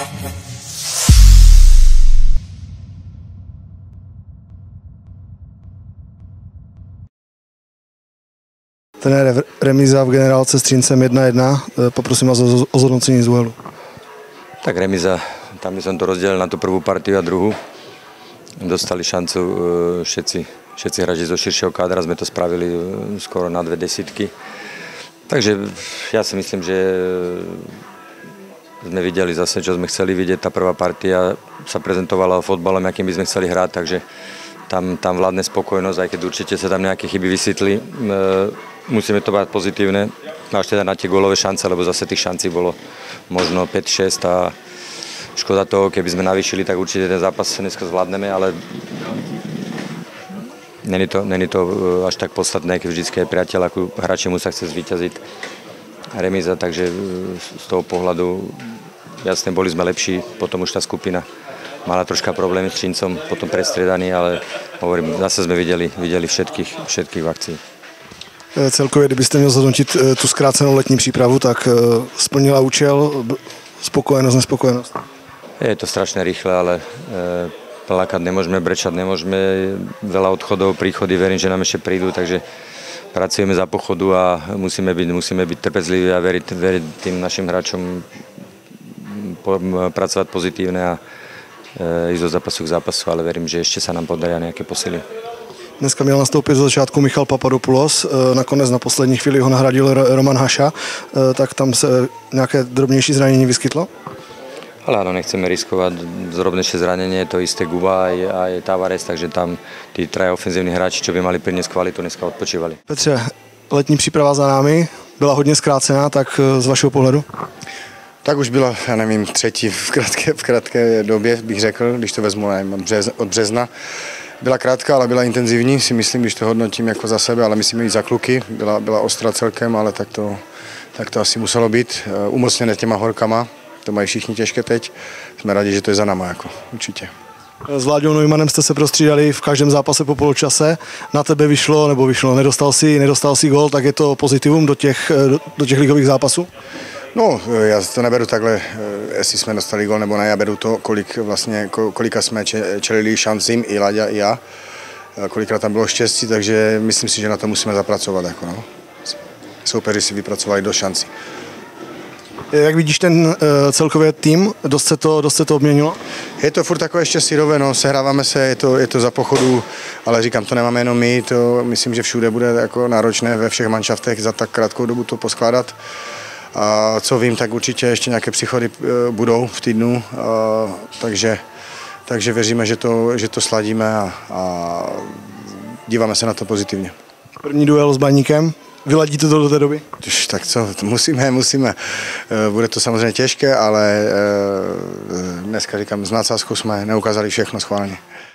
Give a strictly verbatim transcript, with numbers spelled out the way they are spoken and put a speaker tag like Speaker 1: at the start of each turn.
Speaker 1: Trenére, remíza v Generálce s Třincem jedna jedna. Poprosím vás o zhodnocení z úhelu.
Speaker 2: Tak remíza, tam by som to rozdelil na tú prvú partiu a druhú. Dostali šancu všetci, všetci hráči zo širšieho kádra, sme to spravili skoro na dve desítky. Takže ja si myslím, že sme videli zase, čo sme chceli vidieť. Tá prvá partia sa prezentovala fotbalom, akým by sme chceli hrať, takže tam, tam vládne spokojnosť, aj keď určite sa tam nejaké chyby vysvetli. Musíme to brať pozitívne, až teda na tie gólové šance, lebo zase tých šancí bolo možno päť šesť a škoda toho, keby sme navýšili, tak určite ten zápas dneska zvládneme, ale není to, není to až tak podstatné, keď vždycky je priateľ, ako hráči mu sa chce zvíťaziť remíza, takže z toho pohľadu jasne boli sme lepší, potom už tá skupina mala troška problémy s Třincom, potom prestriedaný, ale hovorím, zase sme videli, videli všetkých, všetkých v akcii.
Speaker 1: Celkově, kdybyste měl zhodnotit tu zkrácenou letní přípravu, tak splnila účel, spokojenost, nespokojenost?
Speaker 2: Je to strašne rýchle, ale plakať nemôžeme, brečať nemôžeme, veľa odchodov, príchody, verím, že nám ešte prídu, takže pracujeme za pochodu a musíme byť, musíme byť trpezliví a veriť, veriť tým našim hráčom, pracovať pozitívne a ísť do zápasu k zápasu, ale verím, že ešte sa nám podaria nejaké posily.
Speaker 1: Dneska měl nastoupit z začátku Michal Papadopoulos, nakonec na poslední chvíli ho nahradil Roman Haša, tak tam se nějaké drobnější zranění vyskytlo?
Speaker 2: Ale áno, nechceme riskovať drobnejšie zranenie, to isté Guba aj, aj Tavares, takže tam tí traja ofenzívni hráči, čo by mali priniesť kvalitu, dneska odpočívali.
Speaker 1: Petře, letní příprava za námi, byla hodně zkrácená, tak z vašeho pohledu?
Speaker 3: Tak už byla, já nevím, třetí v krátké, v krátké době, bych řekl, když to vezmu nevím, od, břez, od března. Byla krátká, ale byla intenzivní, si myslím, když to hodnotím jako za sebe, ale musíme jít za kluky. Byla, byla ostrá celkem, ale tak to, tak to asi muselo být. Umocněné těma horkama, to mají všichni těžké teď. Jsme rádi, že to je za náma, jako, určitě.
Speaker 1: S Vláďou Neumannem jste se prostřídali v každém zápase po poločase. Na tebe vyšlo, nebo vyšlo, nedostal si, nedostal si gól, tak je to pozitivum do těch, do, do těch ligových zápasů?
Speaker 3: No, já to neberu takhle, jestli jsme dostali gól nebo ne, já beru to, kolik vlastně, kolika jsme čelili šancím, i Láďa, i já. Kolikrát tam bylo štěstí, takže myslím si, že na to musíme zapracovat. Jako no. Soupeři si vypracovali do šancí.
Speaker 1: Jak vidíš ten uh, celkově tým, dost se, to, dost se to obměnilo?
Speaker 3: Je to furt takové ještě syrové, no, sehráváme se, je to, je to za pochodu, ale říkám, to nemáme jenom my, to myslím, že všude bude jako náročné ve všech manšaftech za tak krátkou dobu to poskládat. A co vím, tak určitě ještě nějaké příchody budou v týdnu, takže, takže věříme, že to, že to sladíme a, a díváme se na to pozitivně.
Speaker 1: První duel s Baníkem, vyladíte to do té doby?
Speaker 3: Tak co, musíme, musíme. Bude to samozřejmě těžké, ale dneska říkám, s nadsázkou jsme neukázali všechno schválně.